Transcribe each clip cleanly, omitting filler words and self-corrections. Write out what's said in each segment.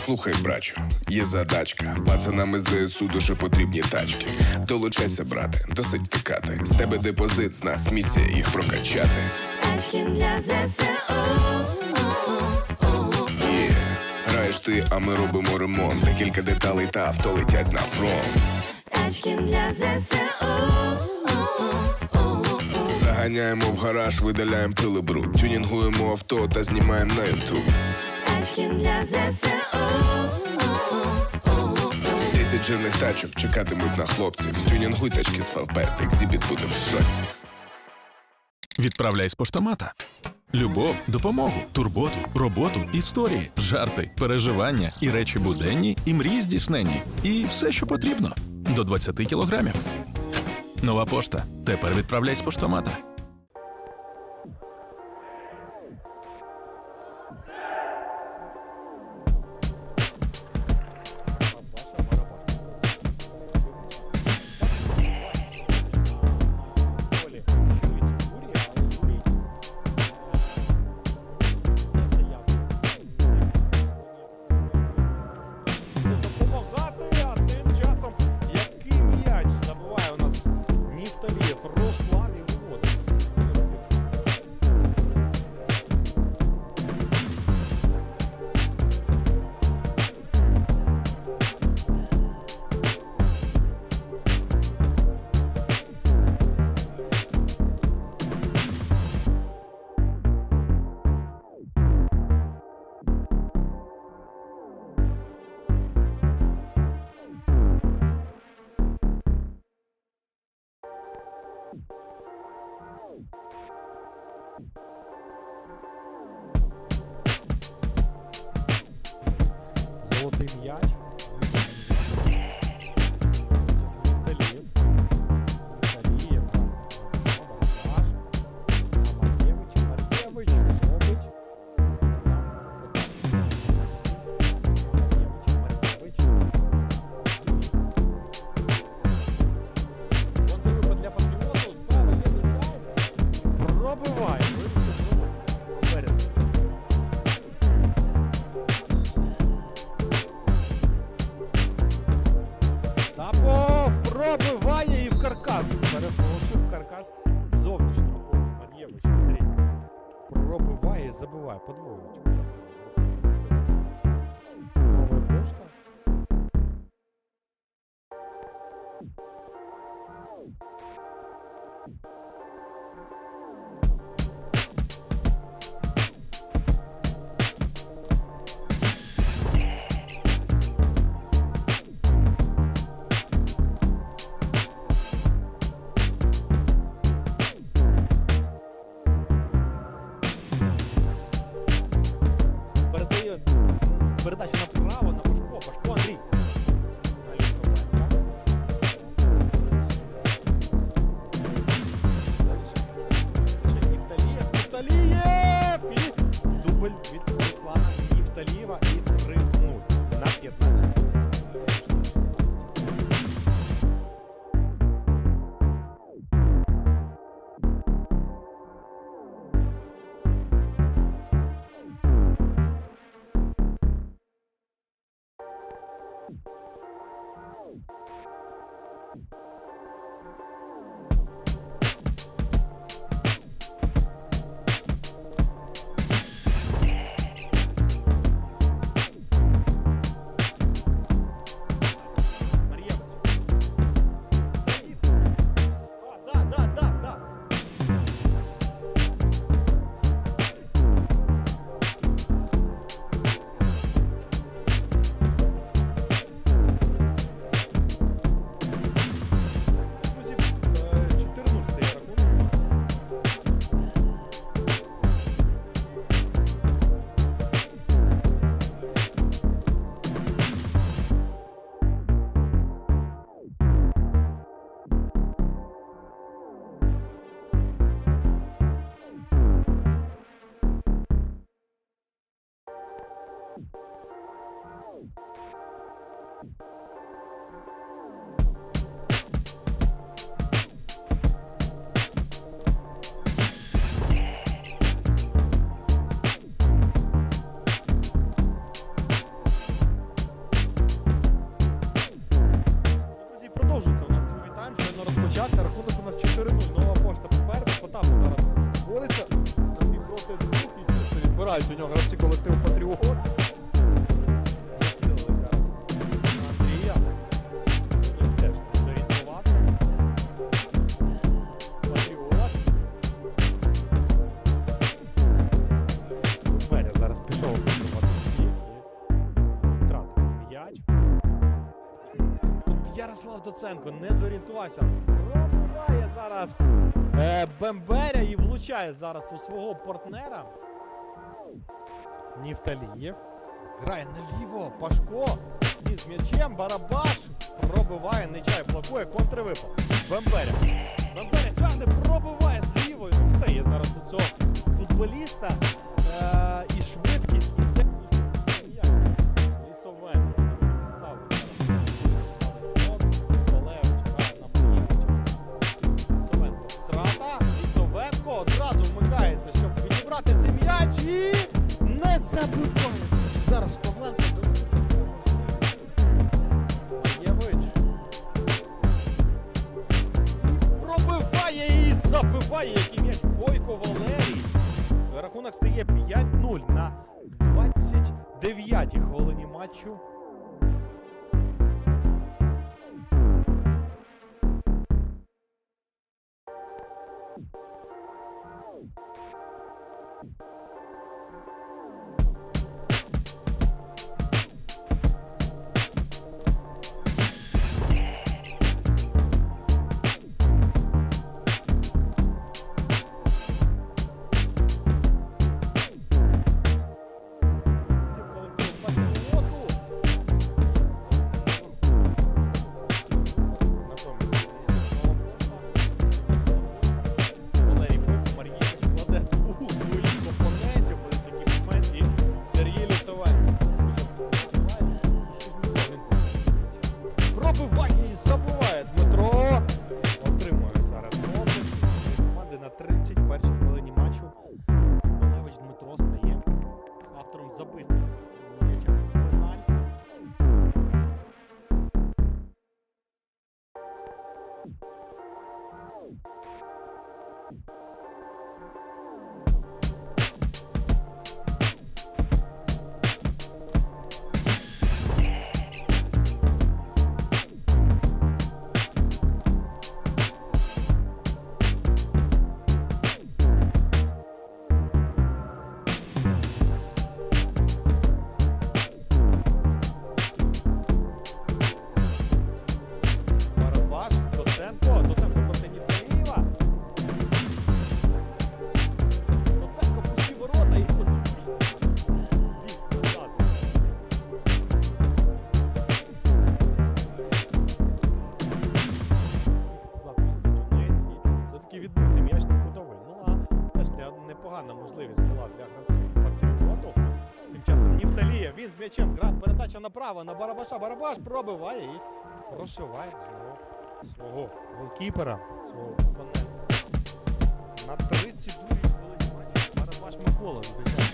Слухай, брачу, є задачка. Пацанам із ЗСУ дуже потрібні тачки. Долучайся, брате, досить втикати. З тебе депозит, з нас місія їх прокачати. Тачки для ЗСУ. Граєш ти, а ми робимо ремонт. Декілька деталей та авто летять на фронт. Тачки для ЗСУ. Заганяємо в гараж, видаляємо пили бруд. Тюнінгуємо авто та знімаємо на ютуб. Тачки для ЗСУ. 10 жирних тачок чекатимуть на хлопців. Тюнінгуй тачки з Фавбет, Екзібіт буде в шоці. Відправляй з поштомата. Любов, допомогу, турботу, роботу, історії, жарти, переживання і речі буденні, і мрії здійсненні. І все, що потрібно. До 20 кілограмів. Нова пошта. Тепер відправляй з поштомата. Золотий м'яч. Пробиває і в каркас. Перепрошую, в каркас зовнішнього поля. Мар'євич, Андрій. Пробиває і забиває. Подвоюють. Нова пошта. Передача направо, на Пашко. Пашко, Андрій. Нефталієв! І дубль від Руслана Нефталієва і 3-0 на 15. нападають у нього гравці колективу Патріот. Нахилили зараз на Андрія. Він теж не зорієнтувався. Патріот. Беря зараз пішов працювати всіх і втратив м'яч. Тут Ярослав Доценко не зорієнтувався. Пробиває зараз Бемберя і влучає зараз у свого партнера. Нефталієв. Грає наліво. Пашко. І з м'ячем Барабаш пробиває. Нечай блокує. Контрвипад. Бемберя. Бемберя тягне, пробиває з лівою. Ну, все є зараз у цього футболіста. І швидкість, і техніка. Лісовенко. Олевич грає на Маєвича. Лісовенко втрата. Лісовенко одразу вмикається, щоб відібрати цей м'яч і не забиває. Зараз Павленко донесе. Маєвич. Пробиває і забиває, який м'яч. Бойко Валерій. Рахунок стає 5-0 на 29-й хвилині матчу. Пробиває і забиває Дмитро. Отримує зараз область. Команди на 31-й хвилині матчу. Цимбалевич Дмитро стає автором забитого м'яча з пенальті. Доценко проти Нефталієва. Доценко пусті ворота і подивіться. Біг назад. Все-таки відбився м'яч не кутовий. Ну а теж непогана можливість була для гравців Патріоту. Тим часом Нефталієв, він з м'ячем грав, передача направо на Барабаша. Барабаш пробиває і прошиває знову свого голкіпера, свого опонента. На 32-й хвилині матчу Барабаш Микола вибігає.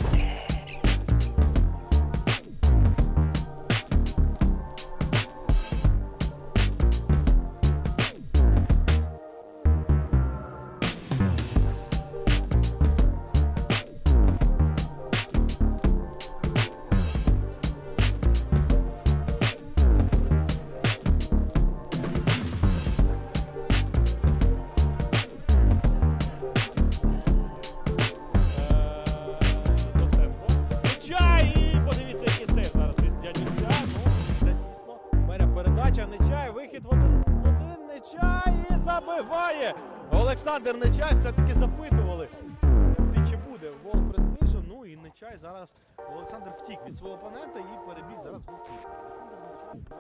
Нечай, вихід в один Нечай і забиває. Олександр Нечай все-таки запитували, чи буде гол престижу. Ну і Нечай зараз, Олександр втік від свого опонента і перебіг зараз в голкіпер. Олександр Нечай.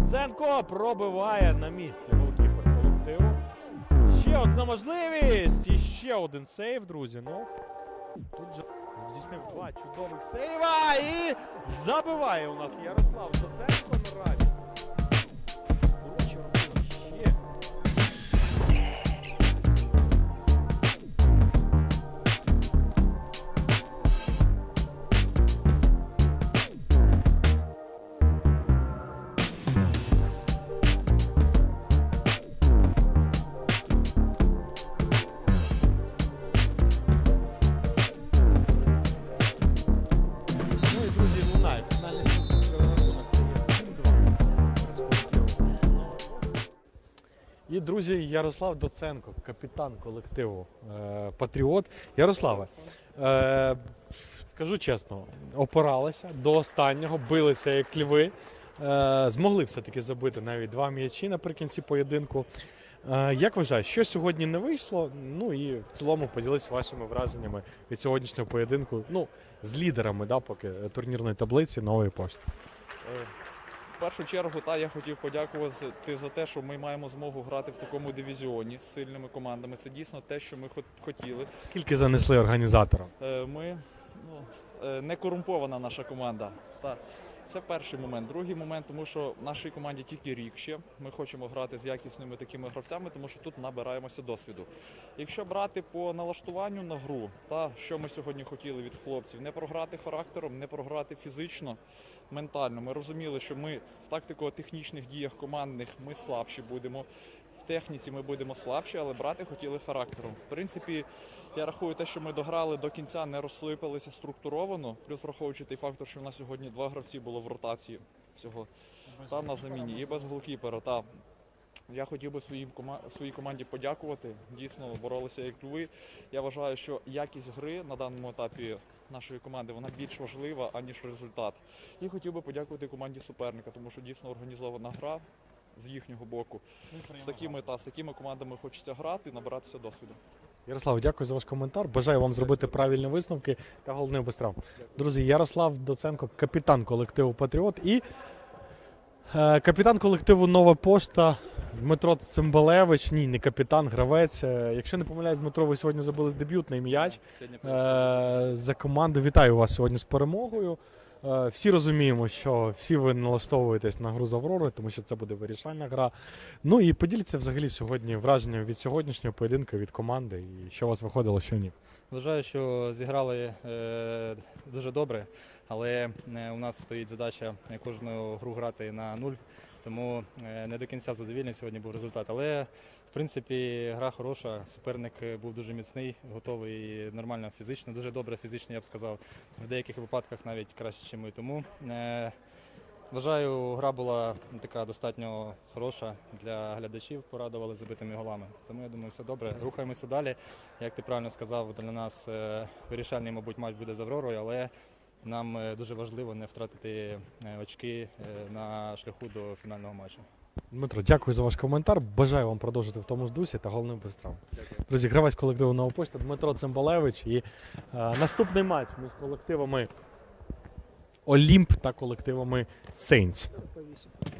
Доценко пробиває на місці голкіпер колективу. Ще одна можливість і ще один сейв, друзі. Ну, тут же здійснив два чудових сейва і забиває у нас Ярослав Доценко наразі. Хороший рахунок ще. Ну і, друзі, лунає. Фінальний рахунок стає 7-2. І, друзі, Ярослав Доценко, капітан колективу Патріот. Ярославе, скажу чесно, опиралися до останнього, билися як льви. Змогли все-таки забити навіть 2 м'ячі наприкінці поєдинку. Як вважаєш, що сьогодні не вийшло? Ну і в цілому поділися вашими враженнями від сьогоднішнього поєдинку, ну, з лідерами, да, поки турнірної таблиці Нової пошти. В першу чергу, я хотів подякувати за те, що ми маємо змогу грати в такому дивізіоні з сильними командами. Це дійсно те, що ми хотіли. Скільки занесли організаторам? Ми не корумпована наша команда. Це перший момент. Другий момент, тому що в нашій команді тільки рік ще. Ми хочемо грати з якісними такими гравцями, тому що тут набираємося досвіду. Якщо брати по налаштуванню на гру, що ми сьогодні хотіли від хлопців, не програти характером, не програти фізично, ментально. Ми розуміли, що ми в тактико-технічних діях командних ми слабші будемо. В техніці ми будемо слабші, але брати хотіли характером. В принципі, я рахую те, що ми дограли до кінця, не розсипалися структуровано, плюс враховуючи той фактор, що в нас сьогодні 2 гравці було в ротації всього на заміні і без голкіпера. Я хотів би своїй команді подякувати, дійсно боролися як льви. Я вважаю, що якість гри на даному етапі нашої команди вона більш важлива, аніж результат. І хотів би подякувати команді суперника, тому що дійсно організована гра з їхнього боку. З такими командами хочеться грати і набиратися досвіду. Ярослав, дякую за ваш коментар. Бажаю вам зробити правильні висновки та головне без травм. Друзі, Ярослав Доценко, капітан колективу Патріот і капітан колективу Нова Пошта Дмитро Цимбалевич. Ні, не капітан, гравець. Якщо не помиляюсь, Дмитро, ви сьогодні забили дебютний м'яч за команду. Вітаю вас сьогодні з перемогою. Всі розуміємо, що всі ви налаштовуєтесь на гру з Авророю, тому що це буде вирішальна гра. Ну і поділіться взагалі сьогодні враженням від сьогоднішнього поєдинку, від команди, і що у вас виходило, що ні. Вважаю, що зіграли дуже добре, але у нас стоїть задача кожну гру грати на 0, тому не до кінця задовільний сьогодні був результат. Але в принципі гра хороша, суперник був дуже міцний, готовий нормально фізично, дуже добре фізично, я б сказав, в деяких випадках навіть краще, ніж ми. Тому вважаю, гра була така достатньо хороша для глядачів, порадували забитими голами. Тому я думаю, все добре. Рухаємося далі. Як ти правильно сказав, для нас вирішальний, мабуть, матч буде з Авророю, але нам дуже важливо не втратити очки на шляху до фінального матчу. Дмитро, дякую за ваш коментар. Бажаю вам продовжити в тому ж дусі та головне без травм. Друзі, гравець колективу Нова Пошта Дмитро Цимбалевич. І наступний матч між колективами Олімп та колективами Сейнтс.